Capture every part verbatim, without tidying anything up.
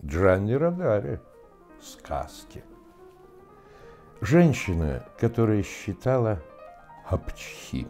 Джанни Родари. Сказки. Женщина, которая считала апчхи.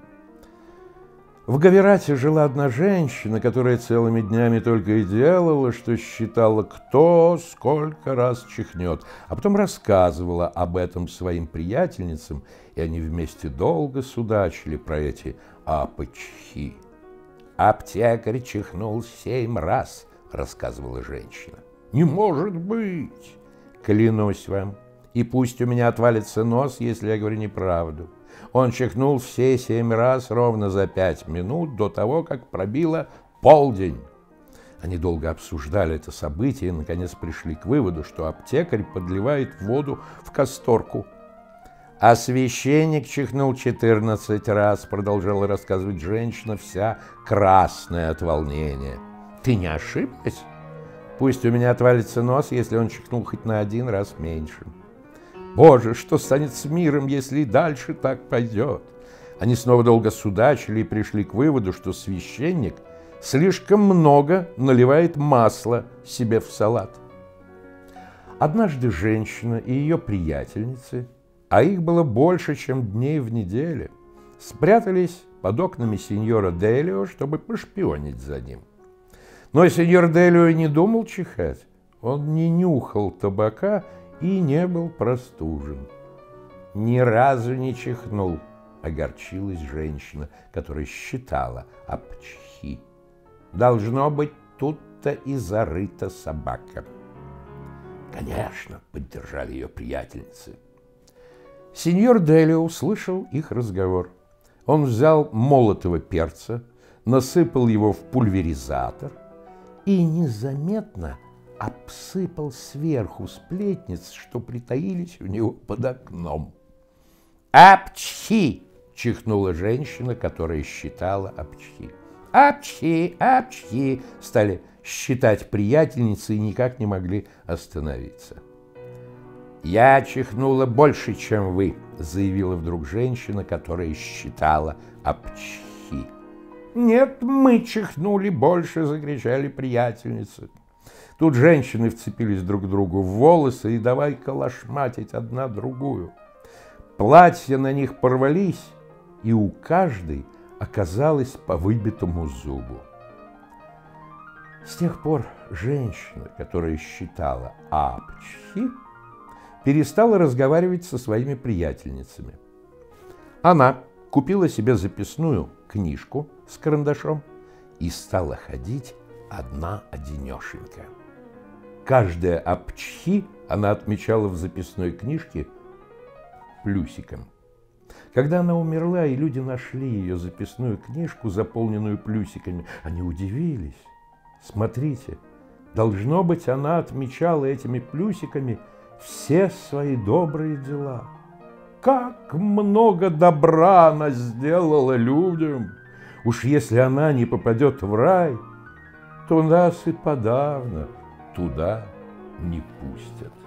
В Гавирате жила одна женщина, которая целыми днями только и делала, что считала, кто сколько раз чихнет, а потом рассказывала об этом своим приятельницам, и они вместе долго судачили про эти апчхи. «Аптекарь чихнул семь раз», — рассказывала женщина. «Не может быть! Клянусь вам, и пусть у меня отвалится нос, если я говорю неправду. Он чихнул все семь раз ровно за пять минут до того, как пробило полдень». Они долго обсуждали это событие и, наконец, пришли к выводу, что аптекарь подливает воду в касторку. «А священник чихнул четырнадцать раз», — продолжала рассказывать женщина, вся красная от волнения. «Ты не ошиблась? Пусть у меня отвалится нос, если он чихнул хоть на один раз меньше. Боже, что станет с миром, если и дальше так пойдет?» Они снова долго судачили и пришли к выводу, что священник слишком много наливает масла себе в салат. Однажды женщина и ее приятельницы, а их было больше, чем дней в неделе, спрятались под окнами сеньора Делио, чтобы пошпионить за ним. Но сеньор Делио не думал чихать, он не нюхал табака и не был простужен. «Ни разу не чихнул», — огорчилась женщина, которая считала апчхи. «Должно быть, тут-то и зарыта собака». «Конечно», — поддержали ее приятельницы. Сеньор Делио услышал их разговор. Он взял молотого перца, насыпал его в пульверизатор и незаметно обсыпал сверху сплетниц, что притаились у него под окном. «Апчхи!» — чихнула женщина, которая считала апчхи. «Апчхи! Апчхи!» — стали считать приятельницы и никак не могли остановиться. «Я чихнула больше, чем вы», — заявила вдруг женщина, которая считала апчхи. «Нет, мы чихнули больше», — закричали приятельницы. Тут женщины вцепились друг другу в волосы и давай калашматить одна другую. Платья на них порвались, и у каждой оказалось по выбитому зубу. С тех пор женщина, которая считала апчхи, перестала разговаривать со своими приятельницами. Она купила себе записную книжку с карандашом и стала ходить одна-одинешенька. Каждая апчхи она отмечала в записной книжке плюсиком. Когда она умерла, и люди нашли ее записную книжку, заполненную плюсиками, они удивились. Смотрите, должно быть, она отмечала этими плюсиками все свои добрые дела. Как много добра она сделала людям! Уж если она не попадет в рай, то нас и подавно туда не пустят.